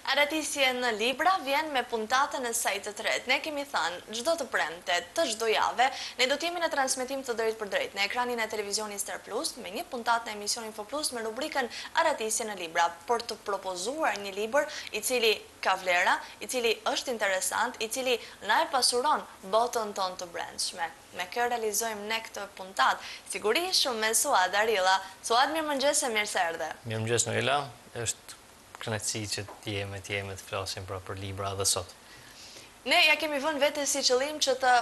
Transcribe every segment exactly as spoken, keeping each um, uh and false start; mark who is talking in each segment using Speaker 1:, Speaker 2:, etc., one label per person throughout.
Speaker 1: Aratisje në libra vjen me puntatën e saj të tretë. Ne kemi thënë, çdo të premte, të çdo jave, ne do të jemi në transmetim të drejtë për drejtë në ekranin e televizionit Star Plus me një puntatë në emisionin Info Plus me rubrikën Aratisje në libra, për të propozuar një libër i cili ka vlera, i cili është interesant, i cili na e pasuron botën tonë të brendshme. Me kë realizojmë ne këtë puntat, sigurisht shumë me Suad Arilla. Suad, mirëmëngjes e mirë se erdhe.
Speaker 2: Mirëmëngjes Noela, është kënaqësi që t'jeme, t'jeme të flasim pra për libra dhe sot.
Speaker 1: Ne ja kemi vënë vete si qëllim që të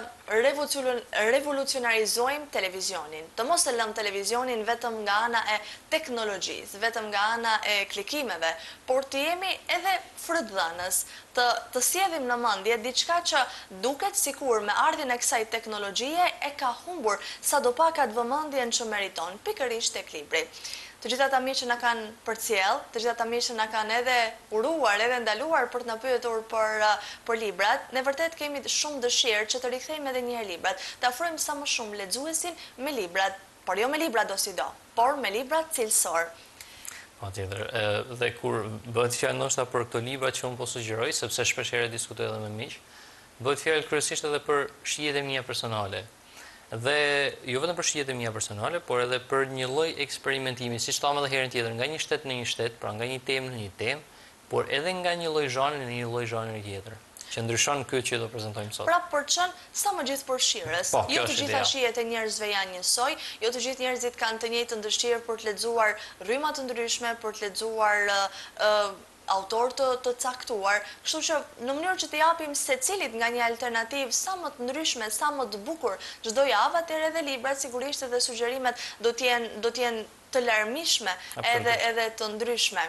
Speaker 1: revolucionarizojmë televizionin, të mos të lëmë televizionin vetëm nga ana e teknologjisë, vetëm nga ana e klikimeve, por të jemi edhe frydhënës, të, të sjedhim në mendje diçka që duket sikur me ardhjen e kësaj teknologjie e ka humbur sadopak atë vëmendjen që meriton, pikërisht tek libri. Të gjitha ata mirë që na kanë përcjell, të gjitha ata mirë që na kanë edhe uruar, edhe ndaluar për të na pyetur për për librat, ne vërtet kemi shumë dëshirë që të rikthejmë edhe një herë librat, të afrojmë sa më shumë lexuesin me librat, por jo me libra do si do, por me librat cilësor.
Speaker 2: Patjetër, dhe kur bëhet fjalë ndoshta për këto libra që unë po sugjeroj, sepse shpesh herë diskutoj edhe me miq, bëhet fjalë kryesisht edhe për shijet e mia personale. Dhe jo vetëm për shijet e mia personale, por edhe për një lloj eksperimentimi, siç thamë edhe herën tjetër, nga një shtet në një shtet, pra nga një temë në një temë, por edhe nga një lloj zhanri në një lloj zhanri tjetër, që ndryshon këtë që do prezantojmë sot.
Speaker 1: Pra përçon sa më gjithë përfshirës.
Speaker 2: Po,
Speaker 1: jo të gjitha shijet e njerëzve janë njësoj, jo të gjithë njerëzit kanë të njëjtën dëshirë për të lexuar rryma të ndryshme, për të lexuar uh, autor të, të caktuar, kështu që në mënyrë që të japim secilit nga një alternativë sa më të ndryshme, sa më të bukur çdo javë, atëherë edhe librat sigurisht edhe sugjerimet do të jenë do të jenë të larmishme, edhe edhe të ndryshme.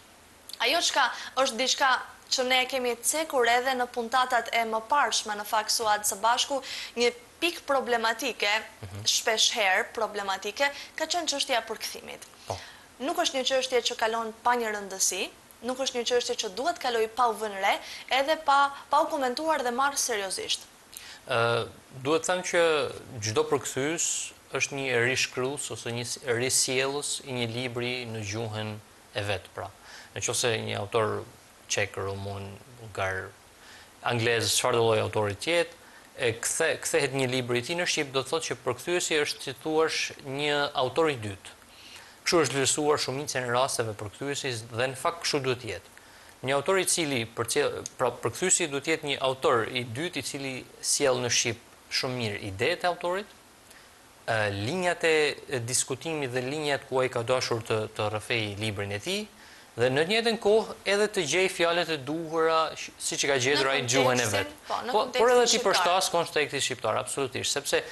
Speaker 1: Ajo çka është diçka që ne kemi cekur edhe në puntatat e mëparshme në fakt Suad së bashku, një pikë problematike, mm-hmm. shpesh herë problematike, ka qenë çështja e përkthimit.
Speaker 2: Oh.
Speaker 1: Nuk është një çështje që kalon pa një rëndësi, nuk është një çështje që duhet kaloj pa u vënë re, edhe pa, pa u komentuar dhe marrë seriozisht.
Speaker 2: Uh, duhet them që çdo përkthyes është një rishkrues ose një risjellës i një libri në gjuhën e vet, pra. Nëse një autor çek, rumun, bulgar, anglez, çfarë do lloj autori të jetë, e kthe, kthehet një libër i tij në shqip, do të thotë që përkthyesi është, si thua, një autor i dytë. Kështu është vlerësuar shumica e rasteve përkthyesis dhe në fakt kështu duhet të jetë. Një autor i cili pra përkthyesi duhet të jetë një autor i dytë i cili sjell në shqip shumë mirë idetë e autorit, linjat e diskutimit dhe linjat ku ai ka dashur të të rrëfejë librin e tij dhe në të njëjtën kohë edhe të gjej fjalët e duhura siç e ka gjetur ai gjuhën e vet. Po, por edhe ti përshtas kontekstit shqiptar, absolutisht, sepse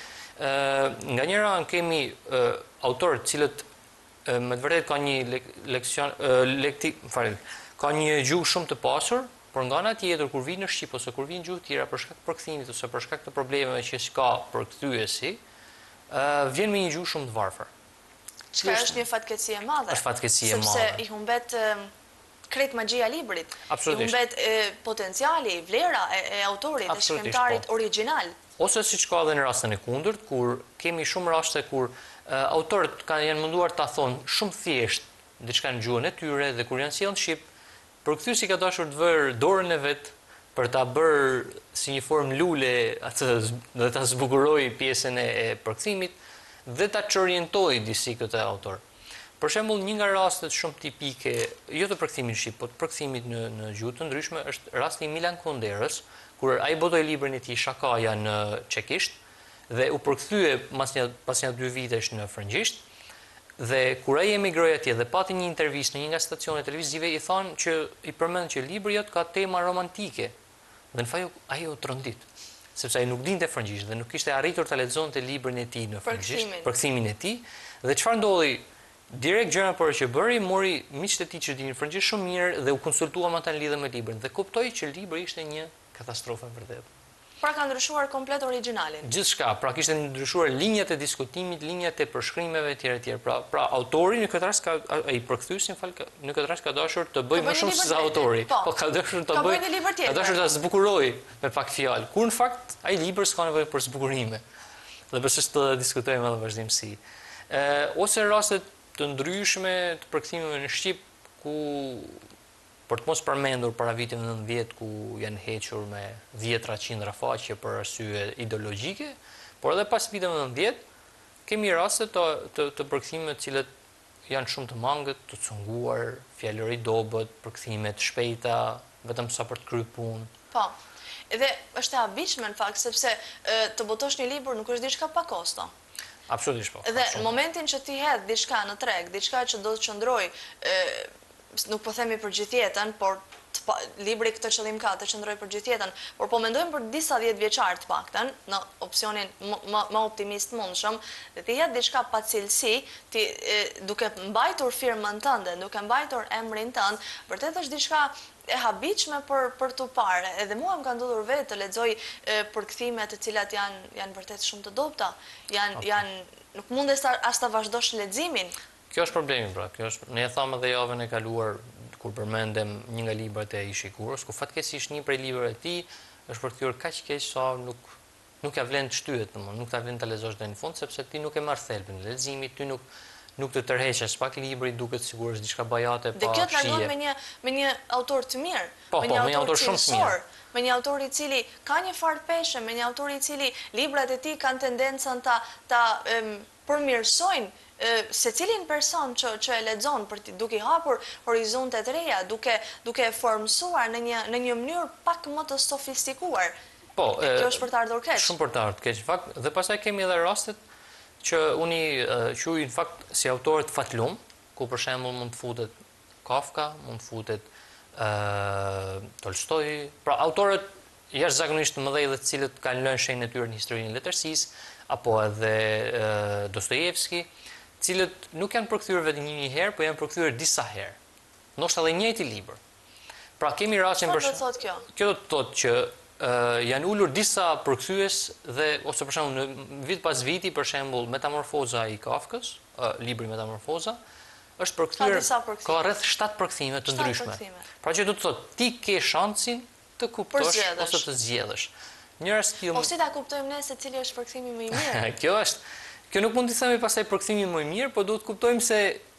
Speaker 2: nga njëra anë kemi autorë të cilët me të vërtetë ka një leksion lekti, fal, ka një gjuhë shumë të pasur, por nga ana tjetër kur vjen në shqip ose kur vjen gjuhë tjera për shkak të përkthimit ose për shkak të problemeve që ka përkthyesi, vjen me një gjuhë shumë të varfër.
Speaker 1: Çka është një fatkeqësi e madhe.
Speaker 2: Është fatkeqësi e madhe.
Speaker 1: Sepse i humbet krejt magjia e librit.
Speaker 2: Absolutisht.
Speaker 1: I humbet potenciali, vlera e, e autorit, e shkrimtarit
Speaker 2: po.
Speaker 1: origjinal.
Speaker 2: Ose siç ka edhe në rastin e kundërt, kur kemi shumë raste kur uh, autorët kanë janë munduar ta thonë shumë thjesht diçka në gjuhën e tyre dhe kur janë sjellë në shqip, përkthyesi ka dashur të vërë dorën e vet për ta bërë si një formë lule atë dhe ta zbukuroj pjesën e, e përkthimit dhe ta çorientoj disi këtë autor. Për shembull, një nga rastet shumë tipike, jo të përkthimit në shqip, por të përkthimit në në gjuhë të ndryshme është rasti i Milan Kunderës, kur ai botoi librin e tij Shakaja në çekisht dhe u përkthye pas një pas një dy vitesh në frëngjisht. Dhe kur ai emigroi atje dhe pati një intervistë në një nga stacionet televizive, i thonë që i përmend që libri jot ka tema romantike. Dhe në fakt ai u trondit, sepse ai nuk dinte frëngjisht dhe nuk kishte arritur ta lexonte librin e tij në frëngjisht, përkthimin e tij. Dhe çfarë ndodhi? Direkt gjëra por që bëri, mori miqtë e tij që dinin frëngjisht shumë mirë dhe u konsultua me ata në lidhje me librin dhe kuptoi që libri ishte një katastrofë e vërtetë.
Speaker 1: Pra ka ndryshuar komplet origjinalin.
Speaker 2: Gjithçka, pra kishte ndryshuar linjat e diskutimit, linjat e përshkrimeve etj etj. Pra, pra autori në këtë rast ka ai përkthyesi, fal, në këtë rast ka dashur të bëjë më shumë se autori.
Speaker 1: Po,
Speaker 2: po ka dashur të bëjë. Ka dashur ta zbukurojë me pak fjalë. Kur në fakt ai libër s'ka nevojë për zbukurime. Dhe besoj se do të diskutojmë edhe vazhdimsi. Ë ose raste të ndryshme të përkthimeve në shqip ku për të mos përmendur para viteve nëntëdhjetë ku janë hequr me dhjetra qindra faqe për arsye ideologjike, por edhe pas viteve nëntëdhjetë kemi raste të, të, të përkthimeve të cilët janë shumë të mangët, të cunguar, fjalëri dobët, përkthime të shpejta, vetëm sa për të kryer punë.
Speaker 1: Po. Edhe është e habitshme në fakt sepse e, të botosh një libër nuk është diçka pa kosto.
Speaker 2: Absolutisht po.
Speaker 1: Dhe në momentin që ti hedh diçka në treg, diçka që do të qëndroj, e, nuk po themi për gjithë jetën, por të pa, libri këtë qëllim ka të qëndroj për gjithë jetën, por po mendojmë për disa dhjetë vjeçar të paktën, në opsionin më, më optimist mundshëm, dhe ti hedh diçka pa cilësi, ti e, duke mbajtur firmën tënde, duke mbajtur emrin tënd, vërtet është diçka e habitshme për për tu parë. Edhe mua më ka ndodhur vetë të lexoj përkthime të cilat janë janë vërtet shumë të dobta. Janë okay. janë nuk mundes as ta vazhdosh leximin.
Speaker 2: Kjo është problemi, pra. Kjo është, ne e thamë edhe javën e kaluar kur përmendem një nga librat e Ishi Kurës, ku fatkeqësisht një prej librave të tij është përkthyer kaq keq sa nuk nuk ja vlen të shtyhet, domthonë, nuk ta vlen ta lexosh deri në fund sepse ti nuk e marr thelbin e leximit, ty nuk nuk të tërheqesh pak libri, duket sikur është diçka bajate pa shije.
Speaker 1: Dhe kjo të largon me një me një autor të mirë,
Speaker 2: po,
Speaker 1: me një
Speaker 2: po,
Speaker 1: autor,
Speaker 2: me një autor shumë të mirë,
Speaker 1: me një autor i cili ka një farë peshe, me një autor i cili librat e tij kanë tendencën ta ta um, përmirësojnë secilin person që që e lexon për të duke hapur horizonte të reja, duke duke e formsuar në një në një mënyrë pak më të sofistikuar.
Speaker 2: Po,
Speaker 1: e, kjo është për të ardhur keq.
Speaker 2: Shumë për të ardhur keq, në fakt, dhe pastaj kemi edhe rastet që unë quaj në fakt si autorët fatlum, ku për shembull mund të futet Kafka, mund të futet uh, Tolstoi, pra autorët jashtëzakonisht të mëdhenj dhe të cilët kanë lënë shenjën e tyre në historinë e letërsisë, apo edhe uh, Dostojevski, cilët nuk janë përkthyer vetëm një herë, por janë përkthyer disa herë. Ndoshta edhe njëjti libër. Pra kemi rastin
Speaker 1: për shembull. Çfarë do të thotë kjo?
Speaker 2: Kjo do të thotë që uh, janë ulur disa përkthyes dhe ose për shembull në vit pas viti, për shembull Metamorfoza i Kafkës, uh, libri Metamorfoza, është përkthyer ka rreth shtatë përkthime të ndryshme. Pra që do të thotë ti ke shansin të kuptosh ose të zgjedhësh. Njëra stil.
Speaker 1: Po si ta kuptojmë ne se cili është përkthimi më i mirë?
Speaker 2: Kjo është Kjo nuk mund të themi pastaj përkthimi më i mirë, por duhet kuptojmë se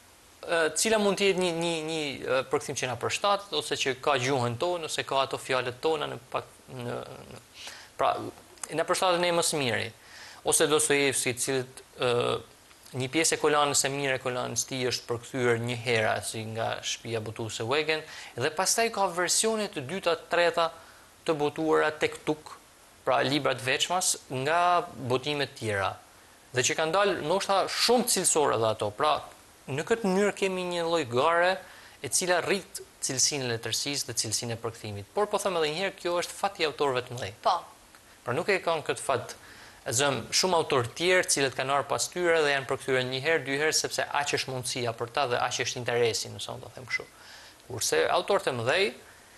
Speaker 2: uh, cila mund të jetë një një një uh, përkthim që na përshtat ose që ka gjuhën tonë ose ka ato fjalët tona në pak në, në pra na përshtatet ne më së miri. Ose Dostojevski, i cili uh, një pjesë e kolanës e mirë e kolanës tij është përkthyer një herë si nga Shtëpia botuese Wegen, dhe pastaj ka versione të dyta, të treta të botuara tek Tuk, pra libra të veçmas nga botime të tjera. Dhe që kanë dalë ndoshta shumë cilësore dhe ato. Pra, në këtë mënyrë kemi një lloj gare e cila rrit cilësinë e letërsisë dhe cilësinë e përkthimit. Por po them edhe një herë, kjo është fati i autorëve të mëdhenj.
Speaker 1: Po.
Speaker 2: Pra nuk e kanë këtë fat zëm shumë autorë të tjerë, cilët kanë ardhur pas tyre dhe janë përkthyer një herë, dy herë sepse aq është mundësia për ta dhe aq është interesi, nëse unë do them kështu. Kurse autorët e mëdhenj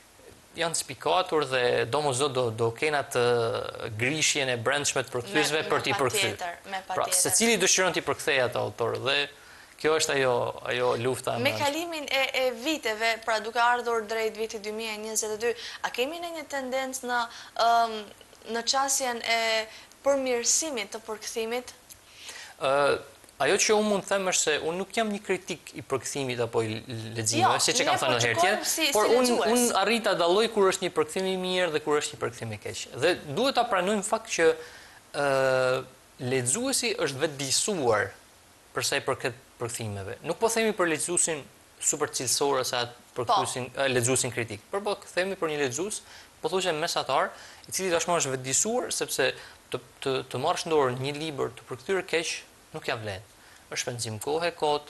Speaker 2: janë spikatur dhe domosdoshmë do do kenë atë grishjen e brendshme të përkthyesve për t'i përkthyer. Pra, secili dëshiron t'i përkthejë atë autor dhe kjo është ajo ajo lufta.
Speaker 1: Me kalimin e, e viteve, pra duke ardhur drejt vitit dy mijë e njëzet e dy, a kemi në një tendencë në um, në çësjen e përmirësimit të përkthimit?
Speaker 2: Uh, Ajo që unë mund të them është se unë nuk jam një kritik i përkthimit apo i leximeve, siç e kam thënë herë tjetër,
Speaker 1: si,
Speaker 2: por
Speaker 1: si
Speaker 2: unë un arrit ta dalloj kur është një përkthim i mirë dhe kur është një përkthim i keq. Dhe duhet ta pranojmë fakt që ë uh, lexuesi është vetëdijsuar për sa i përket përkthimeve. Nuk po themi për lexuesin super cilësor ose atë përkthyesin uh, lexuesin kritik, por po themi për një lexues pothuajse mesatar, i cili tashmë është vetëdijsuar sepse të të, të marrësh në dorë një libër të përkthyer keq nuk ja vlen. Është shpenzim kohe kot,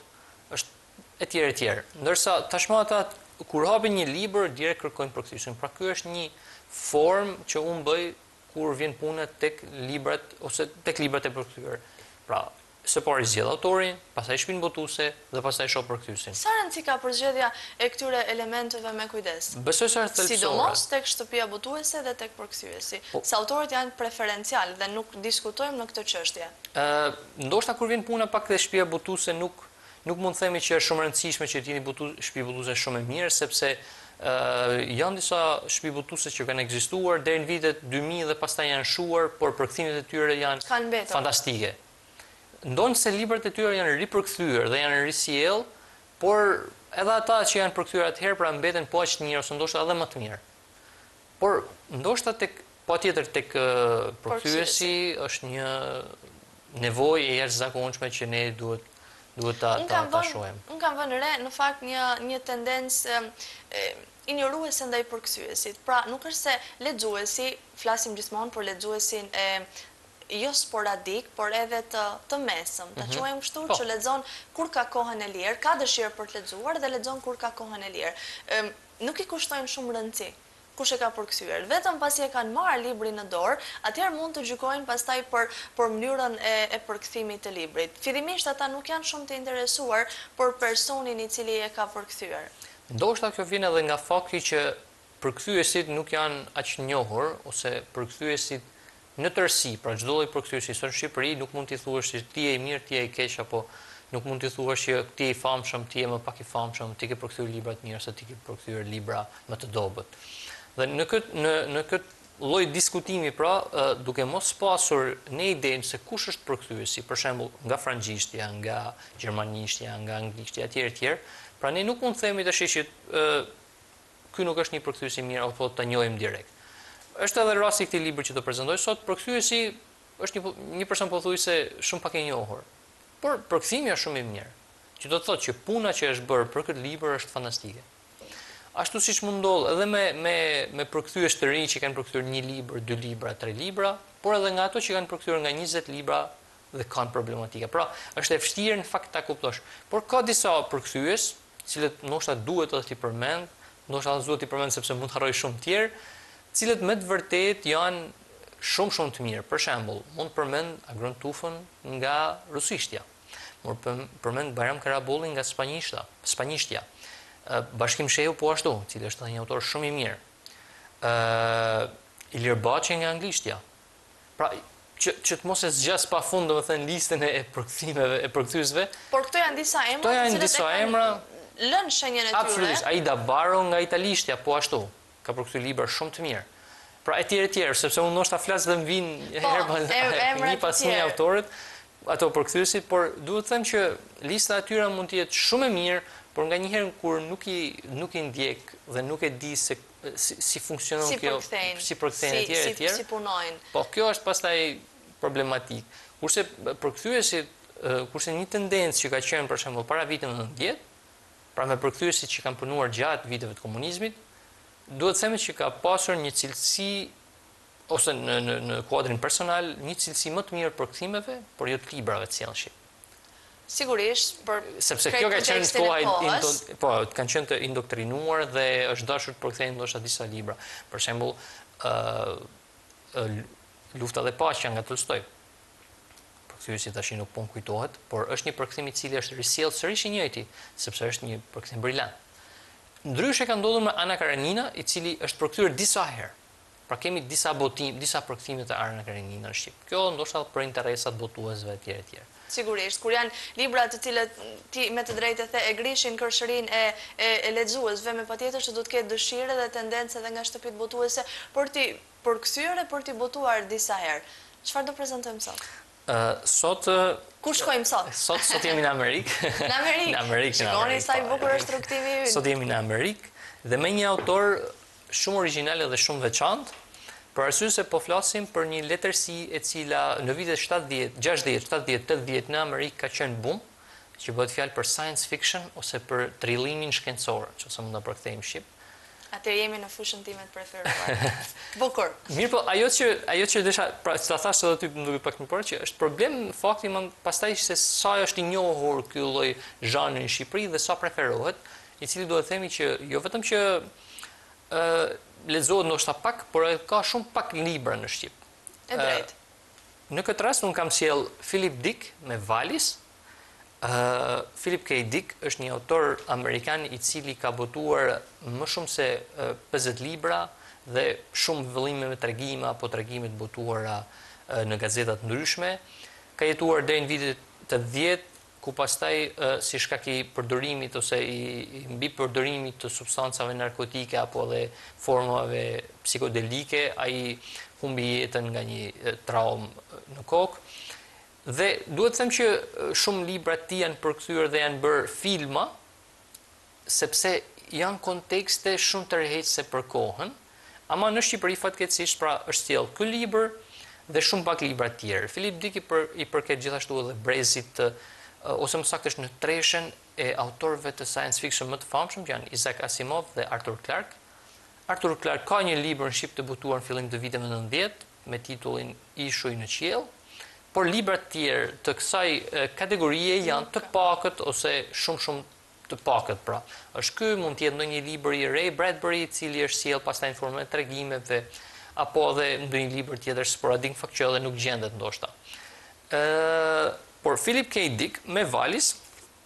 Speaker 2: është etj etj. Ndërsa tashmë ata kur hapin një libër direkt kërkojnë përkthyesin. Pra ky është një formë që unë bëj kur vjen puna tek librat ose tek librat e përkthyer. Pra, së pari zgjedh autorin, pastaj shpinë botuese dhe pastaj shoh përkthyesin.
Speaker 1: Sa rëndësi ka përzgjedhja e këtyre elementeve me kujdes?
Speaker 2: Besoj se është thelbësore.
Speaker 1: Sidomos tek shtëpia botuese dhe tek përkthyesi. Po, sa autorët janë preferencial dhe nuk diskutojmë në këtë çështje.
Speaker 2: Ë, ndoshta kur vjen puna pak te shtëpia botuese nuk nuk mund të themi që është shumë e rëndësishme që të jeni botu, shtëpi botuese shumë e mirë sepse ë janë disa shtëpi botuese që kanë ekzistuar deri në vitet dy mijë dhe pastaj janë shuar, por përkthimet e tyre janë fantastike. Ndonë se librat e tyre janë ripërkthyer dhe janë risjell, por edhe ata që janë përkthyer atëherë pra mbeten po aq të mirë ose ndoshta edhe më të mirë. Por ndoshta tek patjetër tek përkthyesi është një nevojë e jashtëzakonshme që ne duhet duhet ta ta, ta shohim.
Speaker 1: Unë kam vënë re në fakt një një tendencë injoruese ndaj përkthyesit. Pra nuk është se lexuesi, flasim gjithmonë për lexuesin e jo sporadik, por edhe të, të mesëm. Ta quajmë kështu që lexon kur ka kohën e lirë, ka dëshirë për të lexuar dhe lexon kur ka kohën e lirë. Ëm, nuk i kushtojnë shumë rëndësi kush e ka përkthyer. Vetëm pasi e kanë marrë librin në dorë, atëherë mund të gjykojnë pastaj për për mënyrën e, e përkthimit të librit. Fillimisht ata nuk janë shumë të interesuar për personin i cili e ka përkthyer.
Speaker 2: Ndoshta kjo vjen edhe nga fakti që përkthyesit nuk janë aq njohur ose përkthyesit në tërësi, pra çdo lloj përkthyesi në Shqipëri nuk mund t'i thuash se ti je i mirë, ti je i keq apo nuk mund t'i thuash që ti je i famshëm, ti je më pak i famshëm, ti ke përkthyer libra të mirë ose ti ke përkthyer libra më të dobët. Dhe në këtë në në këtë lloj diskutimi pra, duke mos pasur në idenë se kush është përkthyesi, për shembull, nga frangjishtja, nga gjermanishtja, nga anglishtja etj etj, pra ne nuk mund të themi tash që ky nuk është një përkthyes i mirë apo ta njohim direkt. Është edhe rasti i këtij libri që do prezantoj sot, përkthyesi është një një person pothuajse shumë pak i njohur. Por përkthimi është shumë i mirë. Që do të thotë që puna që është bërë për këtë libër është fantastike. Ashtu siç mund ndodh edhe me me me përkthyes të rinj që kanë përkthyer një libër, dy libra, tre libra, por edhe nga ato që kanë përkthyer nga njëzet libra dhe kanë problematika. Pra, është e vështirë në fakt ta kuptosh. Por ka disa përkthyes, të cilët ndoshta duhet edhe t'i përmend, ndoshta duhet t'i përmend sepse mund të harroj shumë të tjerë, cilët me të vërtet janë shumë shumë të mirë. Për shembull, mund të përmend Agron Tufën nga rusishtja. Mund të përmend Bajram Karabolli nga spanjishta, spanjishtja. Bashkim Shehu po ashtu, i cili është një autor shumë i mirë. Ë Ilir Baçi nga anglishtja. Pra, që, që të mos e zgjas pafund domethënë listën e përkthimeve, e përkthyesve.
Speaker 1: Por këto janë disa emra,
Speaker 2: këto janë disa emra
Speaker 1: lënë shenjën e tyre.
Speaker 2: Absolutisht, Aida Baro nga italishtja po ashtu. Ka përkthyer libra shumë të mirë. Pra etj etj, sepse unë ndoshta flas dhe më vinë herë një pas një autorët, ato përkthyesit, por duhet të them që lista e tyre mund të jetë shumë e mirë, por nganjëherë kur nuk i nuk i ndjek dhe nuk e di se si, si funksionon
Speaker 1: si
Speaker 2: kjo,
Speaker 1: përkthejnë,
Speaker 2: si përkthejnë etj
Speaker 1: si,
Speaker 2: etj.
Speaker 1: Si punojnë.
Speaker 2: Po kjo është pastaj problematik. Kurse përkthyesit, kurse një tendencë që ka qenë për shembull para viteve nëntëdhjetë, pra me përkthyesit që kanë punuar gjatë viteve të komunizmit, duhet të themi që ka pasur një cilësi ose në në në kuadrin personal një cilësi më të mirë përkthimeve, por jo të librave të sjellshit.
Speaker 1: Sigurisht, për
Speaker 2: sepse kjo ka qenë koha po, kanë qenë të indoktrinuar dhe është dashur të përkthejnë ndoshta disa libra. Për shembull, ë Lufta dhe Paqja nga Tolstoj. Përkthyesi tash nuk po kujtohet, por është një përkthim i cili është risjell sërish i njëjti, sepse është një përkthim brillant. Ndryshe ka ndodhur me Ana Karenina, i cili është përkthyer disa herë. Pra kemi disa botim, disa përkthime të Ana Karenina në shqip. Kjo ndoshta për interesat botuesve etj etj.
Speaker 1: Sigurisht, kur janë libra të cilët ti me të drejtë the e grishin kërshërinë e, e, e lexuesve, me patjetër që do të ketë dëshirë dhe tendencë edhe nga shtëpitë botuese për ti përkthyer e për ti botuar disa herë. Çfarë do prezantojmë sot?
Speaker 2: Uh, sot
Speaker 1: Ku shkojmë sot?
Speaker 2: Sot sot jemi në Amerikë.
Speaker 1: Në Amerikë.
Speaker 2: Në Amerikë.
Speaker 1: Shikoni sa i bukur është rrugtimi ynë.
Speaker 2: Sot jemi në Amerikë dhe me një autor shumë origjinal dhe shumë veçantë. Për arsye se po flasim për një letërsi e cila në vitet shtatëdhjetë, gjashtëdhjetë, shtatëdhjetë, tetëdhjetë në Amerikë ka qenë boom, që bëhet fjalë për science fiction ose për trillimin shkencor, nëse mund ta përkthejmë në shqip.
Speaker 1: Atëherë jemi në fushën time të preferuar. Bukur.
Speaker 2: Mirë, po ajo që ajo që desha, pra ta thash edhe ty më duket pak më parë që është problem në fakti më pastaj se sa është i njohur ky lloj zhanri në Shqipëri dhe sa preferohet, i cili duhet të themi që jo vetëm që ë lexohet ndoshta pak, por ka shumë pak libra në shqip.
Speaker 1: E drejtë.
Speaker 2: Në këtë rast un kam sjell Philip Dick me Valis. Uh, Philip K. Dick është një autor amerikan i cili ka botuar më shumë se uh, pesëdhjetë libra dhe shumë vëllime me tregime apo tregime të botuara uh, në gazeta të ndryshme. Ka jetuar deri në vitet të dhjetë, ku pastaj uh, si shkak i përdorimit ose i, i mbi përdorimit të substancave narkotike apo dhe formave psikodelike, ai humbi jetën nga një uh, traumë në kokë. Dhe duhet të them që shumë libra të tij janë përkthyer dhe janë bërë filma, sepse janë kontekste shumë tërheqëse për kohën, ama në Shqipëri fatkeqësisht pra është sjell ky libër dhe shumë pak libra të tjerë. Philip Dick i, për, i përket gjithashtu edhe brezit të, ose më saktë është në treshen e autorëve të science fiction më të famshëm, që janë Isaac Asimov dhe Arthur Clarke. Arthur Clarke ka një libër në Shqip të butuar në fillim të viteve nëntëdhjetë me titullin Ishuj në qiell, por libra të tjerë të kësaj kategorie janë të pakët ose shumë shumë të pakët pra. Është ky, mund të jetë ndonjë libër i Ray Bradbury i cili është sjell pastaj në formë tregimeve apo edhe ndonjë libër tjetër sporadik fakt që edhe nuk gjendet ndoshta. Ë, por Philip K. Dick me Valis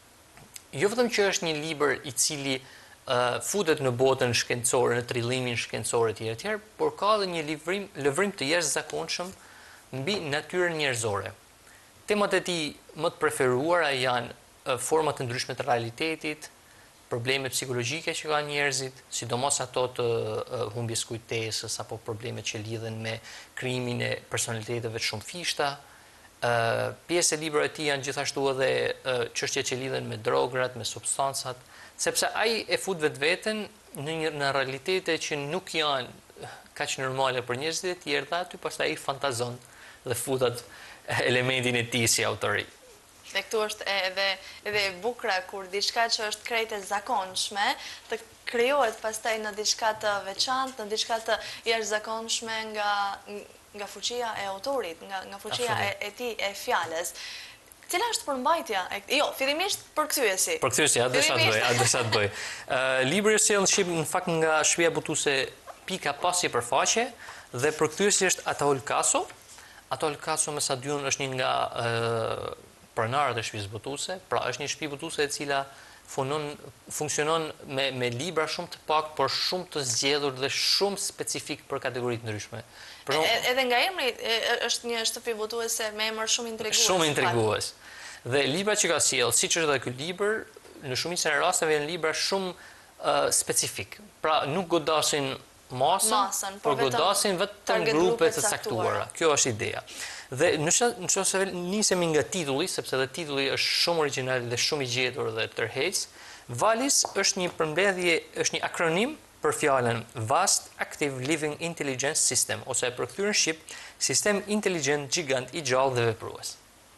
Speaker 2: jo vetëm që është një libër i cili uh, futet në botën shkencore, në trillimin shkencor etj etj, por ka edhe një livrim, lëvrim të jashtëzakonshëm mbi natyrën njerëzore. Temat e tij më të preferuara janë uh, forma të ndryshme të realitetit, problemet psikologjike që kanë njerëzit, sidomos ato të uh, humbjes kujtesës apo problemet që lidhen me krijimin e personaliteteve të shumëfishta. Uh, pjesë e librave të tij janë gjithashtu edhe uh, çështjet që lidhen me drograt, me substancat, sepse ai e fut vetveten në një në realitete që nuk janë kaq normale për njerëzit e tjerë, dhe aty pastaj ai fantazon dhe futat elementin e tij si autori.
Speaker 1: Dhe këtu është edhe, edhe bukra kur diçka që është krejt e zakonshme të krijohet pastaj në diçka të veçantë, në diçka të jashtëzakonshme nga nga fuqia e autorit, nga, nga fuqia e, e tij e fjalës. Cila është përmbajtja? E, jo, fillimisht përkthyesi.
Speaker 2: Përkthyesi, a desha të bëj, a desha të bëj. Uh, libri është sjellë në Shqip në fakt nga shtëpia botuese pika pasi përfaqe dhe përkthyesi është Ataol Kaso. Ataol Kaso me sa diun është një nga uh, pronarët e shtëpisë botuese, pra është një shtëpi botuese e cila funon, funksionon me, me libra shumë të pak, por shumë të zgjedhur dhe shumë specifik për kategori të ndryshme.
Speaker 1: Pro, e, edhe nga emri është një shtëpi botuese me emër shumë intrigues.
Speaker 2: Shumë intrigues. Dhe libra që ka sjell, siç është edhe ky libër, në shumicën e rasteve janë libra shumë uh, specifik. Pra nuk godasin masën,
Speaker 1: masën
Speaker 2: por godasin vetëm grupe të caktuara. Kjo është ideja. Dhe nëse nisemi nga titulli, sepse edhe titulli është shumë origjinal dhe shumë i gjetur dhe tërheqës, Valis është një përmbledhje, është një akronim për fjalën Vast Active Living Intelligence System, ose për kthyer në shqip, sistem inteligjent gjigant i gjallë dhe veprues.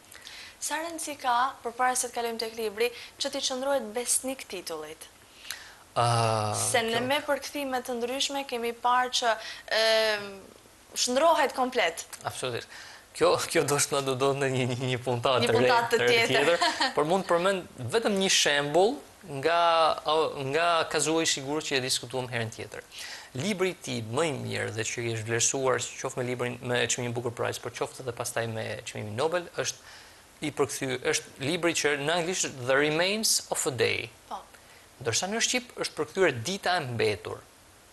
Speaker 1: Sa rëndësi ka, përpara se të kalojmë tek libri, që ti qëndrohet besnik titullit?
Speaker 2: Uh,
Speaker 1: se në me përkthime të ndryshme kemi parë që e, shndrohet komplet.
Speaker 2: Absolutisht. Kjo, kjo do të na do në një, një, një puntat të,
Speaker 1: re, të
Speaker 2: tjetër, tjetër por mund të përmend vetëm një shembull nga, nga kazuaj sigur që e diskutuam herën tjetër. Libri i tij më i mirë dhe që është vlerësuar qoftë me librin me çmimin Booker Prize, por qoftë edhe pastaj me çmimin Nobel, është i përkthyer, është libri që në anglisht The Remains of a Day.
Speaker 1: Po.
Speaker 2: Ndërsa në shqip është përkthyer Dita e mbetur.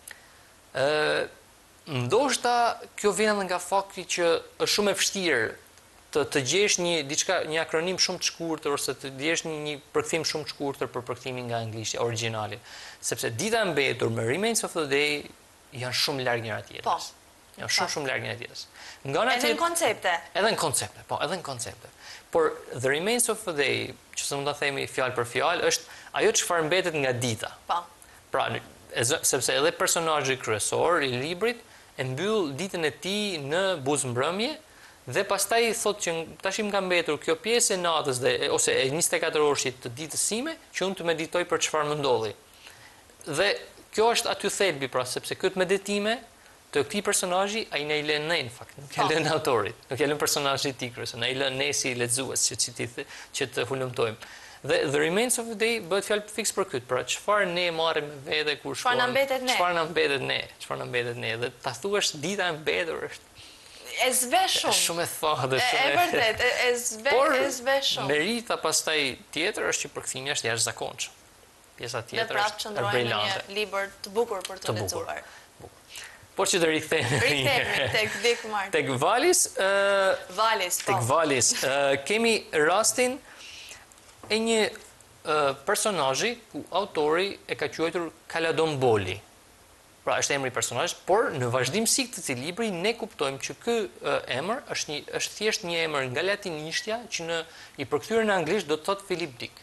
Speaker 2: Ë Ndoshta kjo vjen nga fakti që është shumë e vështirë të të gjesh një diçka një akronim shumë të shkurtër ose të gjesh një, një përkthim shumë të shkurtër për përkthimin nga anglisht origjinali, sepse Dita e mbetur me Remains of the Day janë shumë larg njëra tjetrës.
Speaker 1: Po.
Speaker 2: Janë shumë shumë larg njëra tjetrës. Nga
Speaker 1: ana tjetër, edhe në koncepte.
Speaker 2: Edhe në koncepte, po, edhe në koncepte. Por The Remains of the Day, që se mund ta themi fjalë për fjalë, është ajo çfarë mbetet nga dita.
Speaker 1: Po.
Speaker 2: Pra, sepse edhe personazhi kryesor i librit e mbyll ditën e tij në buzëmbrëmje dhe pastaj thotë që tash më ka mbetur kjo pjesë e natës dhe ose e njëzet e katër orëshit të ditës sime që unë të meditoj për çfarë më ndodhi. Dhe kjo është aty thelbi, pra, sepse këtë meditime të këtij personazhi ai na i lën ne në fakt, nuk e lën autorit, nuk e lën personazhit i tij kryesor, na i lën ne si lexues që që, që, që të hulumtojmë. Dhe The Remains of the Day bëhet fjalë fiks për këtë, pra çfarë ne marrim me vete kur shkojmë.
Speaker 1: Çfarë na mbetet ne?
Speaker 2: Çfarë na mbetet ne? Çfarë na mbetet ne? Dhe ta thuash dita e mbetur është
Speaker 1: e zve shumë.
Speaker 2: Shumë e thahë,
Speaker 1: shumë. E vërtet, e, e zve,
Speaker 2: por,
Speaker 1: e zve shumë.
Speaker 2: Merita pastaj tjetër është që përkthimi është jashtëzakonshëm. Pjesa tjetër është e brilante.
Speaker 1: Një libër të bukur për të lexuar.
Speaker 2: Por që të rikthehemi.
Speaker 1: Rikthehemi tek Dick Martin.
Speaker 2: Tek Valis, uh,
Speaker 1: Valis, po.
Speaker 2: Tek Valis, uh, kemi rastin e një uh, personazhi ku autori e ka quajtur Kaladon Boli. Pra është emri i personazhit, por në vazhdimsi të këtij libri ne kuptojmë që ky uh, emër është një është thjesht një emër nga latinishtja që në i përkthyer në anglisht do të thotë Philip Dick.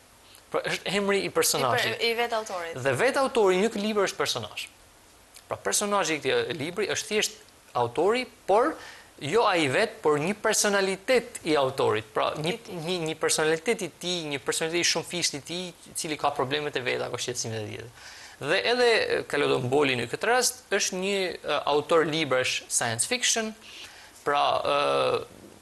Speaker 2: Pra është emri i personazhit.
Speaker 1: I vetë autorit.
Speaker 2: Dhe vetë autori një libër është personazh. Pra personazhi i këtij libri është thjesht autori, por jo ai vetë, por një personalitet i autorit. Pra një një një personalitet i tij, një personalitet i shumëfisht i tij, i cili ka problemet e veta, ka shqetësimet e tjera. Dhe edhe Kalodomboli në këtë rast është një uh, autor librash science fiction, pra uh,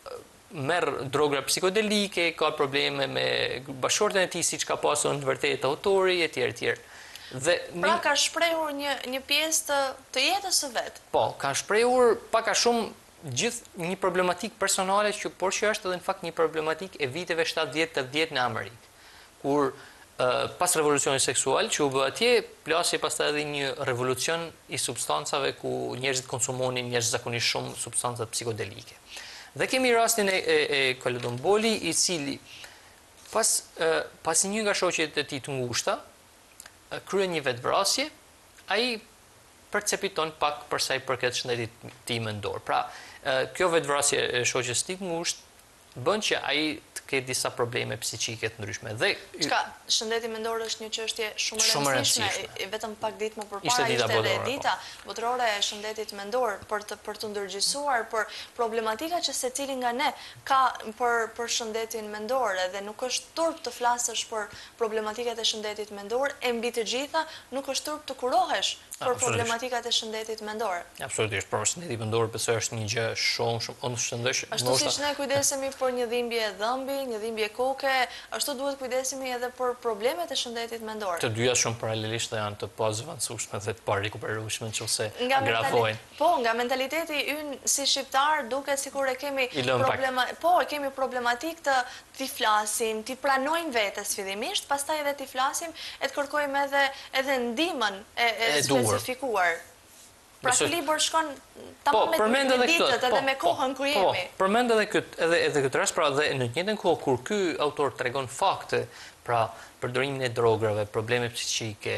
Speaker 2: merr drogra psikodelike, ka probleme me bashkëshorten e tij, siç ka pasur në të vërtetë autori etj etj. Dhe
Speaker 1: pra ka shprehur një një pjesë të, të jetës së vet.
Speaker 2: Po, ka shprehur pak a shumë gjithë një problematik personale, që por që është edhe në fakt një problematik e viteve shtatëdhjetë tetëdhjetë në Amerikë, kur uh, pas revolucionit seksual që u bë atje, plasi pastaj edhe një revolucion i substancave ku njerëzit konsumonin njerëz zakonisht shumë substanca psikodelike. Dhe kemi rastin e, e, e Kalodomboli, i cili pas uh, pasi një nga shoqet e tij të ngushta kryen një vetvrasje, ai percepiton pak për sa i përket shëndetit tij mendor. Pra, kjo vetvrasje e shoqes tij të ngushtë bën që ai të ketë disa probleme psiqike të ndryshme. Dhe
Speaker 1: çka, shëndeti mendor është një çështje shumë e rëndësishme. Vetëm pak ditë më përpara
Speaker 2: ishte
Speaker 1: ishte edhe dita botërore e shëndetit mendor për të për të ndërgjegjësuar për problematika që secili nga ne ka për për shëndetin mendor, edhe nuk është turp të flasësh për problematikat e shëndetit mendor, e mbi të gjitha nuk është turp të kurohesh për problematikat e shëndetit mendor.
Speaker 2: Absolutisht, por shëndeti mendor besoj është një gjë shumë shumë unë shëndesh.
Speaker 1: Ashtu siç ne kujdesemi për një dhimbje dhëmbi, një dhimbje koke, ashtu duhet kujdesemi edhe për problemet e shëndetit mendor.
Speaker 2: Të dyja shumë paralelisht janë të pazëvendësueshme dhe të parikuperueshme nëse agravojnë.
Speaker 1: Po, nga mentaliteti ynë si shqiptar duket sikur e kemi problema, po, e kemi problematik të t'i flasim, t'i pranojmë vetes fillimisht, pastaj edhe t'i flasim e të kërkojmë edhe edhe ndihmën e, e, e specifikuar. Pra ky libër shkon tamam me ditët edhe me kohën ku jemi.
Speaker 2: Po, përmend edhe këtë edhe edhe këtë rast, pra dhe në të njëjtën kohë kur ky autor tregon fakte, pra përdorimin e drograve, probleme psiqike,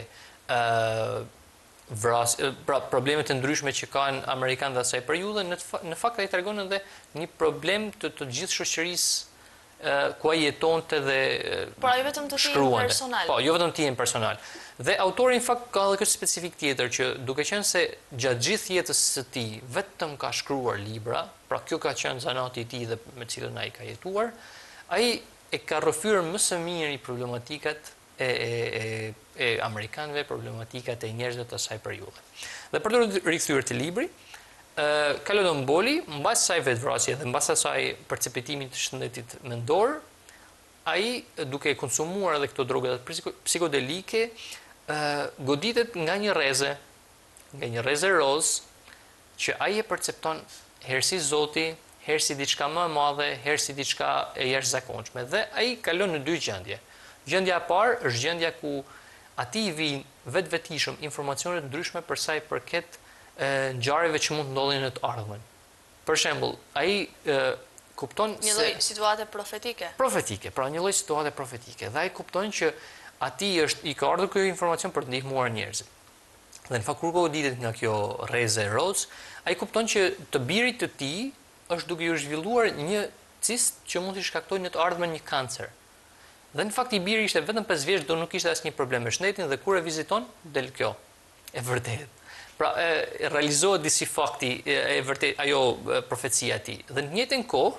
Speaker 2: ë vras, pra probleme të ndryshme që kanë amerikanë dhe asaj periudhe, në, në fakt ai tregon edhe një problem të të gjithë shoqërisë ku ai jetonte dhe
Speaker 1: por ai vetëm të tijen personal.
Speaker 2: Po, jo vetëm të tijen personal. Dhe autori në fakt ka edhe këtë specifik tjetër që duke qenë se gjatë gjithë jetës së tij vetëm ka shkruar libra, pra kjo ka qenë zanati i tij dhe me cilën ai ka jetuar, ai e ka rrëfyer më së miri problematikat e, e, e, e amerikanëve, problematikat e njerëzve të asaj periudhe. Dhe për të rikthyer te libri, Uh, Kalodomboli, mbas saj vetvrasje dhe mbas asaj perceptimit të shëndetit mendor, ai duke konsumuar edhe këto droga psikodelike, uh, goditet nga një rreze, nga një rreze roz, që ai e percepton herë si Zoti, herë si diçka më e madhe, herë si diçka e jashtëzakonshme. Dhe ai kalon në dy gjendje. Gjendja e parë është gjendja ku atij vijnë vetvetishëm informacione të ndryshme për sa i përket ngjarjeve që mund të ndodhin në të ardhmen. Për shembull, ai kupton
Speaker 1: një lloj situate profetike.
Speaker 2: Profetike, pra një lloj situate profetike. Dhe ai kupton që atij është i ka ardhur ky informacion për të ndihmuar njerëzit. Dhe në fakt kur goditet nga kjo rreze roz, ai kupton që të birit të tij është duke u zhvilluar një cist që mund t'i shkaktojë në të ardhmen një kancer. Dhe në fakt i biri ishte vetëm pesë vjeç, do nuk kishte asnjë problem me shëndetin dhe kur e viziton del kjo. E vërtetë. Pra, e, realizohet disi fakti, e, e vërtet, ajo e, profecia e tij. Dhe në të njëjtën kohë,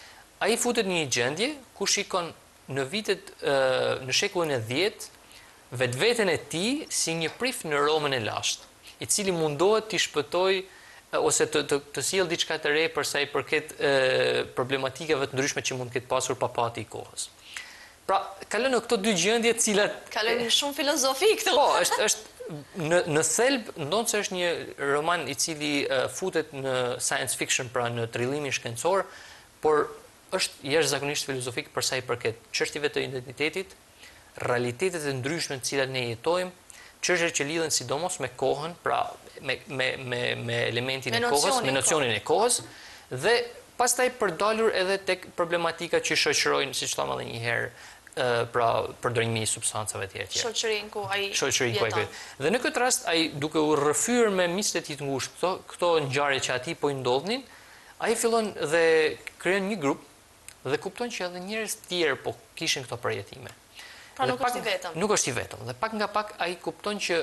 Speaker 2: ai futet në një gjendje ku shikon në vitet, e, në shekullin e dhjetë, vetveten e tij si një prif në Romën e lashtë, i cili mundohet t'i shpëtojë ose të, të, të sjellë diçka të re për sa i përket e, problematikave të ndryshme që mund të ketë pasur papati i kohës. Pra, kalon në këto dy gjendje, të cilat
Speaker 1: kalon shumë filozofi këtu.
Speaker 2: Po, është është Në, në thelb, ndonë se është një roman i cili uh, futet në science fiction, pra në trillimin shkencor, por është jashtëzakonisht filozofik për sa i përket çështjeve të identitetit, realitetet e ndryshme të cilat ne jetojmë, çështje që lidhen sidomos me kohën, pra me, me, me, me elementin
Speaker 1: me
Speaker 2: e kohës, me nocionin e kohës, dhe pastaj përdalur edhe tek problematika që shoqërojnë, siç thamë edhe një herë, pra përdorimi i substancave të tjera.
Speaker 1: Shoqërinë ku ai
Speaker 2: jeton. Dhe në këtë rast ai duke u rrëfyer me miqtë e tij të ngushtë këto këto ngjarje që atij po i ndodhnin, ai fillon dhe krijon një grup dhe kupton që edhe njerëz të tjerë po kishin këto përjetime.
Speaker 1: Pra nuk është i vetëm.
Speaker 2: Nuk është i vetëm. Dhe pak nga pak ai kupton që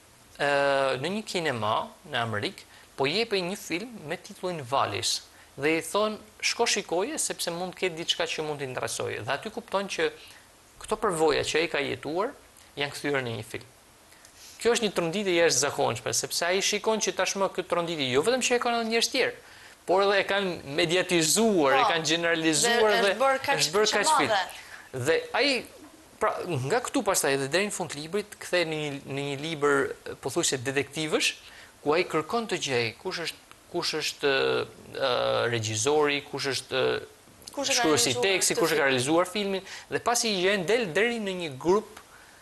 Speaker 2: në një kinema në Amerikë po jepej një film me titullin Valis. Dhe i thonë, shko shikoje sepse mund të ketë diçka që mund të interesojë. Dhe aty kupton që këto përvoja që ai ka jetuar janë kthyer në një film. Kjo është një tronditje jashtëzakonshme, sepse ai shikon që tashmë këtë tronditje jo vetëm që e kanë njerëz tjerë, por edhe e kanë mediatizuar, e kanë generalizuar dhe është bërë kaq film. Dhe ai pra nga këtu pastaj edhe deri në fund të librit kthehet në një në një libër pothuajse detektivësh, ku ai kërkon të gjej kush është kush është uh, regjizori, kush është uh, shkruesi i tekstit, kush e ka realizuar filmin, dhe pasi i gjen del deri në një grup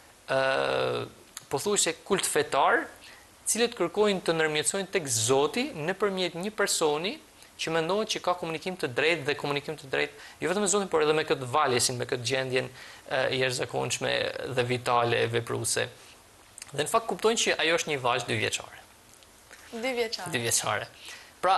Speaker 2: uh, pothuajse kult fetar, cilët kërkojnë të ndërmjetësojnë tek Zoti nëpërmjet një personi që mendohet që ka komunikim të drejtë dhe komunikim të drejtë jo vetëm me Zotin, por edhe me këtë valjesin, me këtë gjendjen uh, jashtëzakonshme dhe vitale e vepruese. Dhe në fakt kuptojnë që ajo është një vajzë dy vjeçare.
Speaker 1: Dy vjeçare.
Speaker 2: Dy vjeçare. Pra,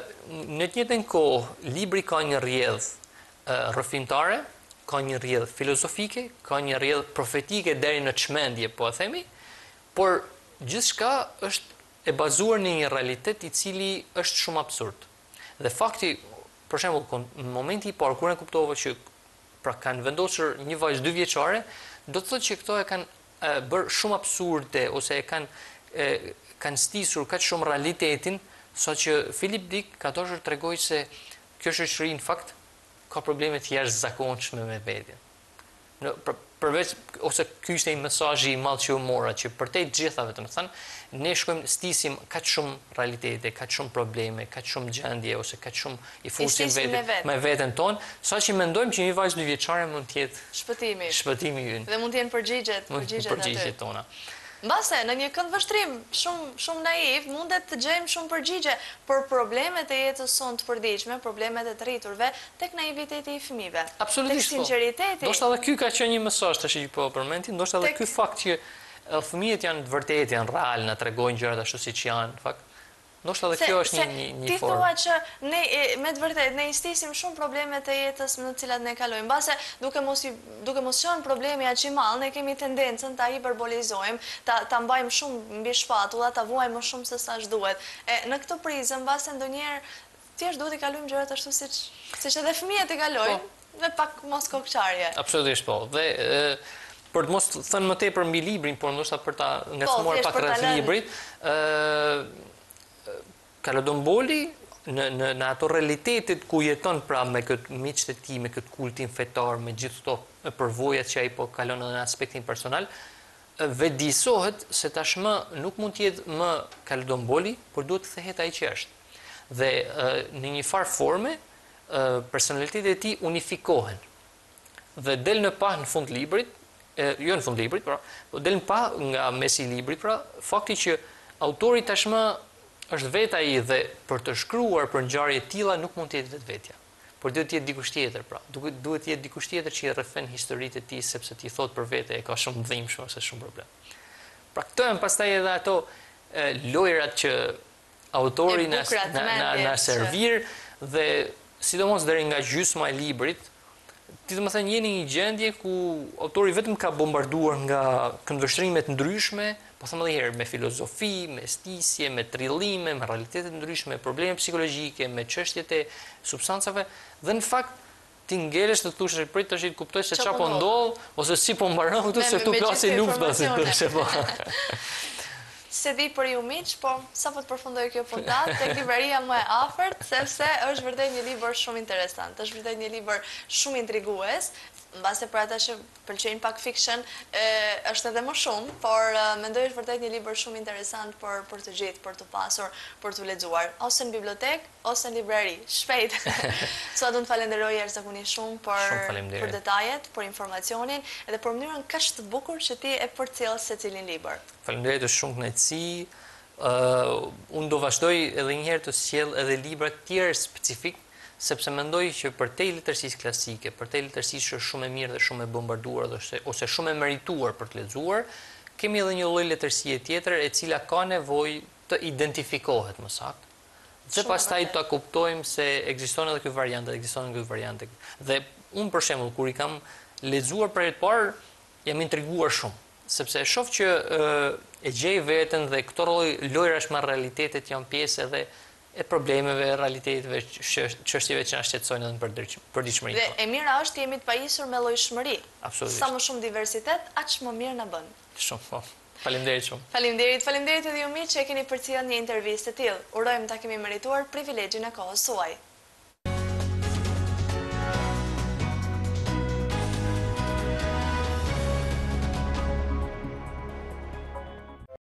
Speaker 2: në të njëjtën kohë, libri ka një rrjedhë rrëfimtare, ka një rrjedhë filozofike, ka një rrjedhë profetike deri në çmendje, po e themi, por gjithçka është e bazuar në një realitet i cili është shumë absurd. Dhe fakti, për shembull, në momenti i parë kur e kuptova që pra kanë vendosur një vajzë dy vjeçare, do të thotë që këto e kanë bërë shumë absurde ose e kanë e, kanë stisur kaq shumë realitetin, sa që Philip Dick ka dashur të tregojë se kjo shoqëri në fakt ka probleme të jashtëzakonshme me veten. Në për, përveç ose ky ishte një mesazh i madh që u mora, që për te gjithave, të më thënë, ne shkojmë stisim kaq shumë realitete, kaq shumë probleme, kaq shumë gjendje ose kaq shumë i fusim veten me, me veten tonë, saqë mendojmë që një vajzë dy vjeçare mund të jetë
Speaker 1: shpëtimi.
Speaker 2: Shpëtimi ynë.
Speaker 1: Dhe mund të jenë përgjigjet, përgjigjet,
Speaker 2: përgjigjet tona.
Speaker 1: Mbase, në një kënd vështrim shumë shumë naiv, mundet të gjejmë shumë përgjigje për problemet e jetës sonë të përditshme, problemet e të rriturve, tek naiviteti i fëmijëve.
Speaker 2: Absolutisht.
Speaker 1: Tek sinqeriteti.
Speaker 2: Ndoshta edhe ky ka qenë një mesazh tash që po përmendi, ndoshta edhe ky fakt që fëmijët janë të vërtetë, janë real, na tregojnë gjërat ashtu siç janë, në fakt. Ndoshta edhe kjo është një një një
Speaker 1: ti
Speaker 2: formë.
Speaker 1: thua që ne me të vërtetë ne i stisim shumë problemet e jetës në të cilat ne kalojmë. Mbase duke mos i, duke mos qenë problemi aq i madh, ne kemi tendencën ta hiperbolizojmë, ta ta mbajmë shumë mbi shpatulla, ta vuajmë më shumë se sa ç'duhet. E në këtë prizë mbase ndonjëherë thjesht duhet i kalojmë gjërat ashtu siç siç edhe fëmijët i kalojnë, po, me pak mos kokçarje.
Speaker 2: Absolutisht po. Dhe e, për të mos thënë më tepër mbi librin, por ndoshta për ta ngacmuar
Speaker 1: po,
Speaker 2: pak rreth librit, ë Kalodomboli në, në, në ato realitetit ku jeton pra me këtë miqt e tij, me këtë kultin fetar, me gjithë këto përvojat që ai po kalon në aspektin personal, vedisohet se tashmë nuk mund të jetë më Kalodomboli, por duhet të thehet ai që është. Dhe në një farë forme personalitetet e tij unifikohen. Dhe del në pa në fund librit, jo në fund librit, pra, del në pa nga mesi i librit, pra, fakti që autori tashmë është vetë ai dhe për të shkruar për ngjarje të tilla nuk mund të jetë vetvetja. Por duhet të jetë dikush tjetër, pra. Duhet duhet të jetë dikush tjetër që i rrëfen historitë e tij sepse ti thot për vete e ka shumë dhimbshme ose shumë problem. Pra këto janë pastaj edhe ato e, lojrat që autori na na na servir dhe sidomos deri nga gjysma e librit, ti do të thënë jeni në një gjendje ku autori vetëm ka bombarduar nga këndvështrime të ndryshme, po them edhe herë, me filozofi, me stisje, me trillime, me realitete të ndryshme, me probleme psikologjike, me çështjet e substancave, dhe në fakt ti ngelesh të thosh prit tash të kuptoj se çfarë po ndodh ose si po mbaron këtu se tu plasi lufta si thoshte po.
Speaker 1: Se di për ju miq, po sa po të përfundoj kjo puntat tek libreria më e afërt, sepse është vërtet një libër shumë interesant, është vërtet një libër shumë intrigues. Mbase për ata që pëlqejnë pak fiction, e, është edhe më shumë, por e, mendoj është vërtet një libër shumë interesant për për të gjithë, për të pasur, për të lexuar, ose në bibliotek, ose në librari. Shpejt. Sa do të falenderoj jashtëzakonisht shumë për për detajet, për informacionin, edhe për mënyrën kaq të bukur që ti e përcjell secilin libër.
Speaker 2: Faleminderit, është shumë kënaqësi. Uh, unë do vazhdoj edhe një herë të sjell edhe libra të tjerë specifik, sepse mendoj që për te letërsisë klasike, për te letërsisë që është shumë e mirë dhe shumë e bombarduar ose, ose shumë e merituar për të lexuar, kemi edhe një lloj letërsie tjetër e cila ka nevojë të identifikohet më saktë. Dhe pastaj ta kuptojmë se ekziston edhe ky variant, ekziston edhe ky variant. Dhe unë për shembull kur i kam lexuar për herë të parë, jam intriguar shumë, sepse shoh që e gjej veten dhe këto lojrash me realitetet janë pjesë edhe e problemeve, realiteteve, çështjeve që na shqetësojnë edhe në përditshmëri.
Speaker 1: Dhe e mira është jemi të pajisur me llojshmëri.
Speaker 2: Absolutisht.
Speaker 1: Sa më shumë diversitet, aq më mirë na bën.
Speaker 2: Shumë, po. Faleminderit shumë.
Speaker 1: Faleminderit, faleminderit edhe ju miq që e keni përcjellë një intervistë të tillë. Urojmë ta kemi merituar privilegjin e kohës suaj.